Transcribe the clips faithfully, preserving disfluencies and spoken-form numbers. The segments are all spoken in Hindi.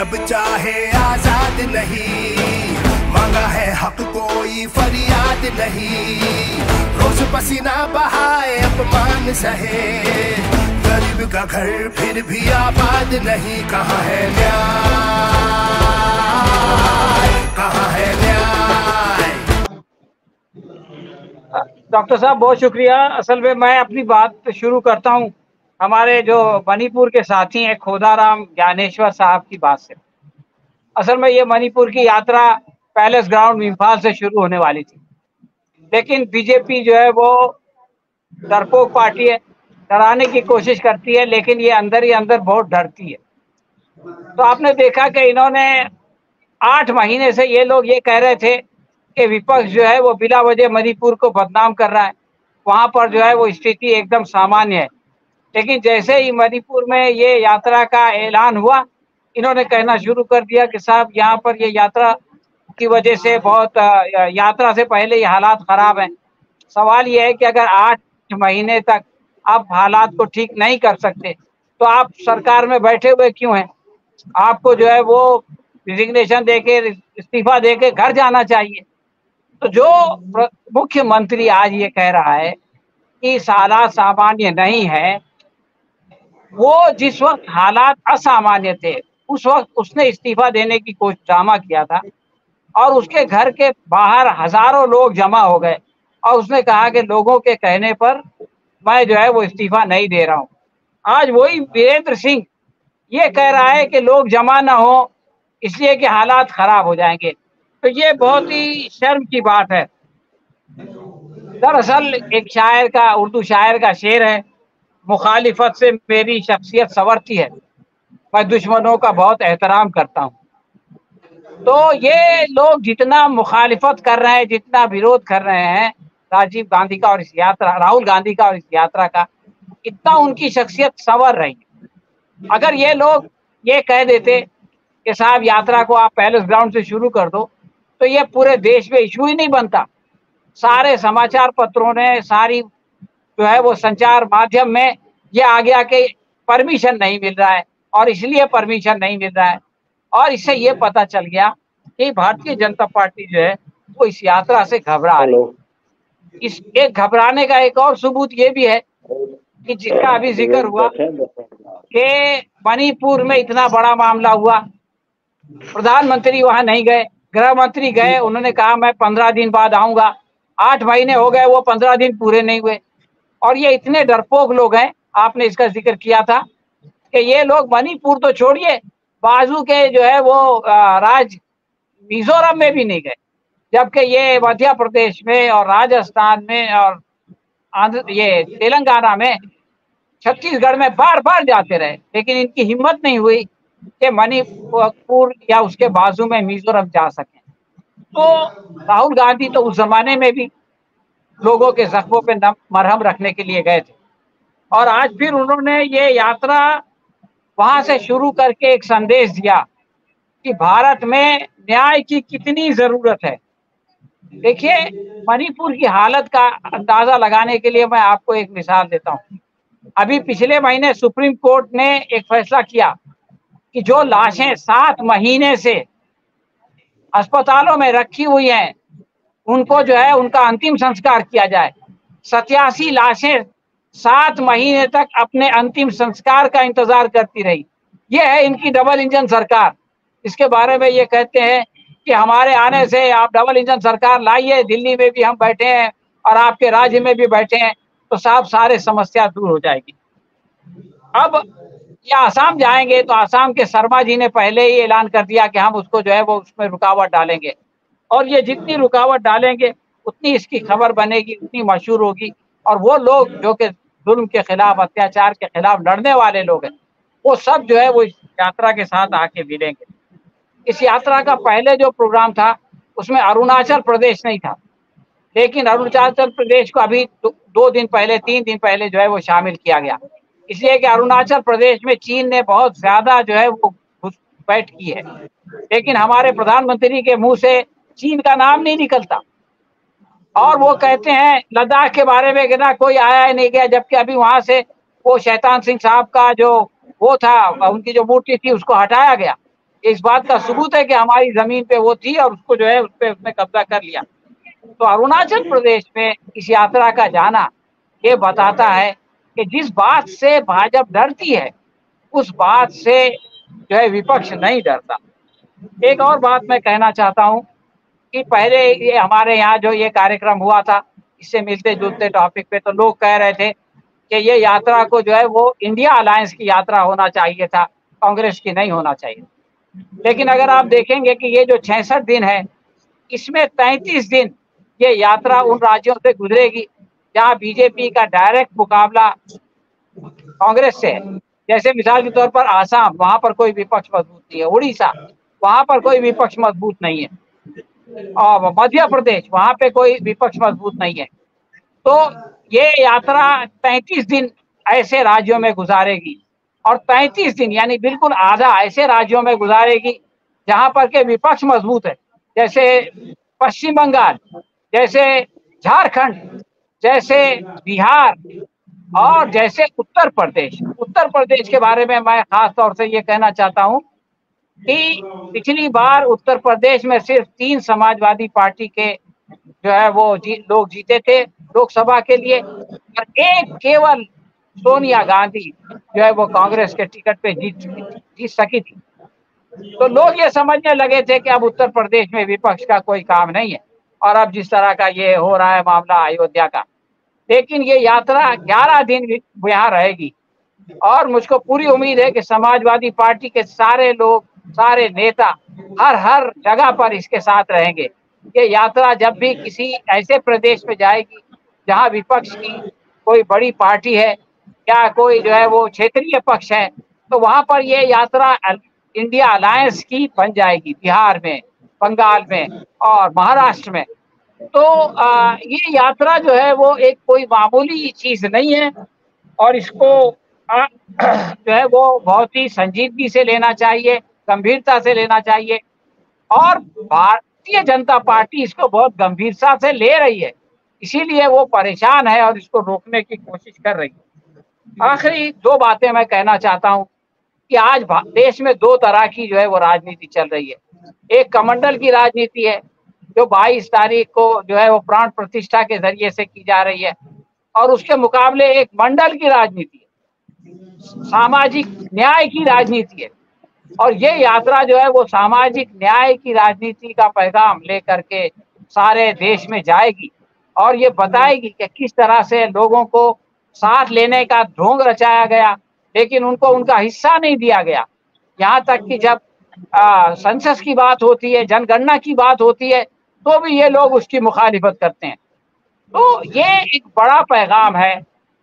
जब चाहे आजाद नहीं, मांगा है हक कोई फरियाद नहीं। रोज पसीना बहाए अपमान सहे, गरीब का घर फिर भी आबाद नहीं। कहाँ है न्याय, कहाँ है न्याय? डॉक्टर साहब बहुत शुक्रिया। असल में मैं अपनी बात शुरू करता हूँ हमारे जो मणिपुर के साथी हैं खोदाराम ज्ञानेश्वर साहब की बात से। असल में ये मणिपुर की यात्रा पैलेस ग्राउंड इम्फाल से शुरू होने वाली थी, लेकिन बीजेपी जो है वो डरपोक पार्टी है, डराने की कोशिश करती है, लेकिन ये अंदर ही अंदर बहुत डरती है। तो आपने देखा कि इन्होंने आठ महीने से ये लोग ये कह रहे थे कि विपक्ष जो है वो बिला वजह मणिपुर को बदनाम कर रहा है, वहाँ पर जो है वो स्थिति एकदम सामान्य है। लेकिन जैसे ही मणिपुर में ये यात्रा का ऐलान हुआ, इन्होंने कहना शुरू कर दिया कि साहब यहाँ पर ये यात्रा की वजह से बहुत, यात्रा से पहले ये हालात खराब हैं। सवाल ये है कि अगर आठ महीने तक आप हालात को ठीक नहीं कर सकते तो आप सरकार में बैठे हुए क्यों हैं? आपको जो है वो रिजिग्नेशन देके, इस्तीफा देके घर जाना चाहिए। तो जो मुख्यमंत्री आज ये कह रहा है कि हालात सामान्य नहीं है, वो जिस वक्त हालात असामान्य थे उस वक्त उसने इस्तीफा देने की कोशिश ड्रामा किया था और उसके घर के बाहर हजारों लोग जमा हो गए और उसने कहा कि लोगों के कहने पर मैं जो है वो इस्तीफा नहीं दे रहा हूँ। आज वही वीरेंद्र सिंह ये कह रहा है कि लोग जमा ना हो इसलिए कि हालात खराब हो जाएंगे। तो ये बहुत ही शर्म की बात है। दरअसल एक शायर का, उर्दू शायर का शेर है, मुखालिफत से मेरी शख्सियत संवरती है, मैं दुश्मनों का बहुत एहतराम करता हूँ। तो ये लोग जितना मुखालिफत कर रहे हैं, जितना विरोध कर रहे हैं राजीव गांधी का और इस यात्रा, राहुल गांधी का और इस यात्रा का, इतना उनकी शख्सियत संवर रही है। अगर ये लोग ये कह देते कि साहब यात्रा को आप पैलेस ग्राउंड से शुरू कर दो, तो ये पूरे देश में इशू ही नहीं बनता। सारे समाचार पत्रों ने, सारी जो है वो संचार माध्यम में ये आ गया कि परमिशन नहीं मिल रहा है और इसलिए परमिशन नहीं मिल रहा है। और इससे ये पता चल गया कि भारतीय जनता पार्टी जो है वो इस यात्रा से घबरा रही है। इस एक घबराने का एक और सबूत ये भी है कि जिसका अभी जिक्र हुआ कि मणिपुर में इतना बड़ा मामला हुआ, प्रधानमंत्री वहां नहीं गए, गृह मंत्री गए, उन्होंने कहा मैं पंद्रह दिन बाद आऊंगा। आठ महीने हो गए, वो पंद्रह दिन पूरे नहीं हुए। और ये इतने डरपोक लोग हैं, आपने इसका जिक्र किया था कि ये लोग मणिपुर तो छोड़िए, बाजू के जो है वो राज्य मिजोरम में भी नहीं गए, जबकि ये मध्य प्रदेश में और राजस्थान में और आंध्र, ये तेलंगाना में, छत्तीसगढ़ में बार बार जाते रहे, लेकिन इनकी हिम्मत नहीं हुई कि मणिपुर या उसके बाजू में मिजोरम जा सके। तो राहुल गांधी तो उस जमाने में भी लोगों के जख्मों पे मरहम रखने के लिए गए थे और आज फिर उन्होंने ये यात्रा वहां से शुरू करके एक संदेश दिया कि भारत में न्याय की कितनी जरूरत है। देखिए, मणिपुर की हालत का अंदाजा लगाने के लिए मैं आपको एक मिसाल देता हूँ। अभी पिछले महीने सुप्रीम कोर्ट ने एक फैसला किया कि जो लाशें सात महीने से अस्पतालों में रखी हुई हैं, उनको जो है उनका अंतिम संस्कार किया जाए। सत्यासी लाशें सात महीने तक अपने अंतिम संस्कार का इंतजार करती रही। ये है इनकी डबल इंजन सरकार। इसके बारे में ये कहते हैं कि हमारे आने से आप डबल इंजन सरकार लाइए, दिल्ली में भी हम बैठे हैं और आपके राज्य में भी बैठे हैं, तो साहब सारे समस्या दूर हो जाएगी। अब ये आसाम जाएंगे तो आसाम के शर्मा जी ने पहले ही ऐलान कर दिया कि हम उसको जो है वो उसमें रुकावट डालेंगे, और ये जितनी रुकावट डालेंगे उतनी इसकी खबर बनेगी, उतनी मशहूर होगी, और वो लोग जो कि जुल्म के खिलाफ, अत्याचार के खिलाफ लड़ने वाले लोग हैं, वो सब जो है वो इस यात्रा के साथ आके मिलेंगे। इस यात्रा का पहले जो प्रोग्राम था उसमें अरुणाचल प्रदेश नहीं था, लेकिन अरुणाचल प्रदेश को अभी दो, दो दिन पहले, तीन दिन पहले जो है वो शामिल किया गया, इसलिए कि अरुणाचल प्रदेश में चीन ने बहुत ज्यादा जो है वो घुसपैठ की है। लेकिन हमारे प्रधानमंत्री के मुंह से चीन का नाम नहीं निकलता, और वो कहते हैं लद्दाख के बारे में कि ना कोई आया ही नहीं गया, जबकि अभी वहां से वो शैतान सिंह साहब का जो वो था, उनकी जो मूर्ति थी, उसको हटाया गया। इस बात का सबूत है कि हमारी जमीन पे वो थी और उसको जो है उस पे उसने कब्जा कर लिया। तो अरुणाचल प्रदेश में इस यात्रा का जाना ये बताता है कि जिस बात से भाजपा डरती है उस बात से जो है विपक्ष नहीं डरता। एक और बात मैं कहना चाहता हूं कि पहले ये हमारे यहाँ जो ये कार्यक्रम हुआ था, इससे मिलते जुलते टॉपिक पे तो लोग कह रहे थे कि ये यात्रा को जो है वो इंडिया अलायंस की यात्रा होना चाहिए था, कांग्रेस की नहीं होना चाहिए। लेकिन अगर आप देखेंगे कि ये जो छियासठ दिन है, इसमें तैंतीस दिन ये यात्रा उन राज्यों से गुजरेगी जहाँ बीजेपी का डायरेक्ट मुकाबला कांग्रेस से है। जैसे मिसाल के तौर पर आसाम, वहां पर कोई विपक्ष मजबूत नहीं है। उड़ीसा, वहां पर कोई विपक्ष मजबूत नहीं है। और मध्य प्रदेश, वहां पे कोई विपक्ष मजबूत नहीं है। तो ये यात्रा तैंतीस दिन ऐसे राज्यों में गुजारेगी और तैंतीस दिन यानी बिल्कुल आधा ऐसे राज्यों में गुजारेगी जहां पर के विपक्ष मजबूत है, जैसे पश्चिम बंगाल, जैसे झारखंड, जैसे बिहार और जैसे उत्तर प्रदेश। उत्तर प्रदेश के बारे में मैं खास तौर से ये कहना चाहता हूं कि पिछली बार उत्तर प्रदेश में सिर्फ तीन समाजवादी पार्टी के जो है वो जी, लोग जीते थे लोकसभा के लिए, और एक केवल सोनिया गांधी जो है वो कांग्रेस के टिकट पे जीत जीत सकी थी। तो लोग ये समझने लगे थे कि अब उत्तर प्रदेश में विपक्ष का कोई काम नहीं है। और अब जिस तरह का ये हो रहा है मामला अयोध्या का, लेकिन ये यात्रा ग्यारह दिन यहाँ रहेगी और मुझको पूरी उम्मीद है कि समाजवादी पार्टी के सारे लोग, सारे नेता हर हर जगह पर इसके साथ रहेंगे। ये यात्रा जब भी किसी ऐसे प्रदेश में जाएगी जहां विपक्ष की कोई बड़ी पार्टी है या कोई जो है वो क्षेत्रीय पक्ष है, तो वहां पर ये यात्रा इंडिया अलायंस की बन जाएगी, बिहार में, बंगाल में और महाराष्ट्र में। तो आ, ये यात्रा जो है वो एक कोई मामूली चीज नहीं है और इसको आ, जो है वो बहुत ही संजीदगी से लेना चाहिए, गंभीरता से लेना चाहिए। और भारतीय जनता पार्टी इसको बहुत गंभीरता से ले रही है, इसीलिए वो परेशान है और इसको रोकने की कोशिश कर रही है। आखिरी दो बातें मैं कहना चाहता हूँ कि आज देश में दो तरह की जो है वो राजनीति चल रही है। एक कमंडल की राजनीति है जो बाईस तारीख को जो है वो प्राण प्रतिष्ठा के जरिए से की जा रही है, और उसके मुकाबले एक मंडल की राजनीति है, सामाजिक न्याय की राजनीति है। और ये यात्रा जो है वो सामाजिक न्याय की राजनीति का पैगाम लेकर के सारे देश में जाएगी और ये बताएगी कि किस तरह से लोगों को साथ लेने का ढोंग रचाया गया, लेकिन उनको उनका हिस्सा नहीं दिया गया। यहाँ तक कि जब सेंसस की बात होती है, जनगणना की बात होती है, तो भी ये लोग उसकी मुखालिफत करते हैं। तो ये एक बड़ा पैगाम है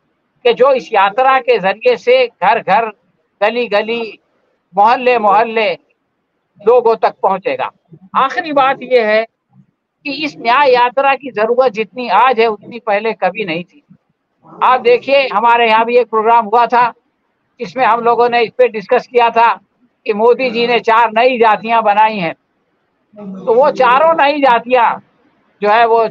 कि जो इस यात्रा के जरिए से घर घर, गली गली, मोहल्ले मोहल्ले लोगों तक पहुंचेगा। आखिरी बात यह है कि इस न्याय यात्रा की जरूरत जितनी आज है उतनी पहले कभी नहीं थी। आप देखिए, हमारे यहाँ भी एक प्रोग्राम हुआ था जिसमें हम लोगों ने इस पे डिस्कस किया था कि मोदी जी ने चार नई जातियां बनाई हैं। तो वो चारों नई जातियां जो है वो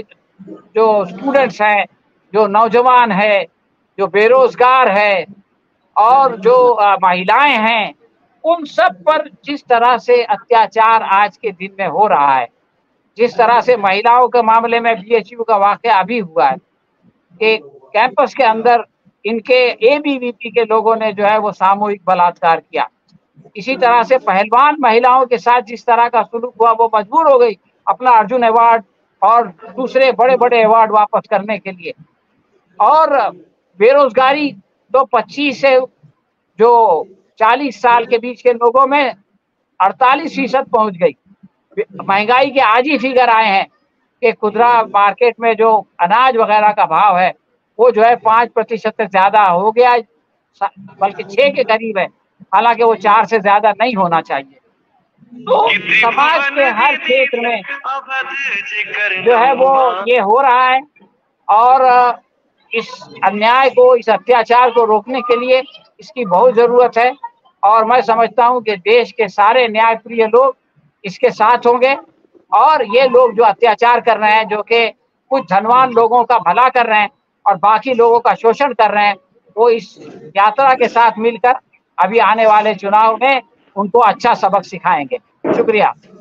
जो स्टूडेंट्स हैं, जो नौजवान है, जो बेरोजगार है और जो महिलाएं हैं, उन सब पर जिस तरह से अत्याचार आज के दिन में हो रहा है, जिस तरह से महिलाओं के मामले में बी एच यू का वाकया अभी हुआ है कि कैंपस के अंदर इनके ए बी वी पी के लोगों ने जो है वो सामूहिक बलात्कार किया। इसी तरह से पहलवान महिलाओं के साथ जिस तरह का सुलूक हुआ, वो मजबूर हो गई अपना अर्जुन अवार्ड और दूसरे बड़े बड़े अवार्ड वापस करने के लिए। और बेरोजगारी तो पच्चीस से जो चालीस साल के बीच के लोगों में अड़तालीस फीसद पहुंच गई। महंगाई के आज ही फिगर आए हैं कि खुदरा मार्केट में जो अनाज वगैरह का भाव है वो जो है पाँच प्रतिशत से ज्यादा हो गया, बल्कि छह के करीब है, हालांकि वो चार से ज्यादा नहीं होना चाहिए। तो समाज के हर क्षेत्र में जो है वो ये हो रहा है और इस अन्याय को, इस अत्याचार को रोकने के लिए इसकी बहुत जरूरत है। और मैं समझता हूं कि देश के सारे न्याय प्रिय लोग इसके साथ होंगे और ये लोग जो अत्याचार कर रहे हैं, जो कि कुछ धनवान लोगों का भला कर रहे हैं और बाकी लोगों का शोषण कर रहे हैं, वो इस यात्रा के साथ मिलकर अभी आने वाले चुनाव में उनको अच्छा सबक सिखाएंगे। शुक्रिया।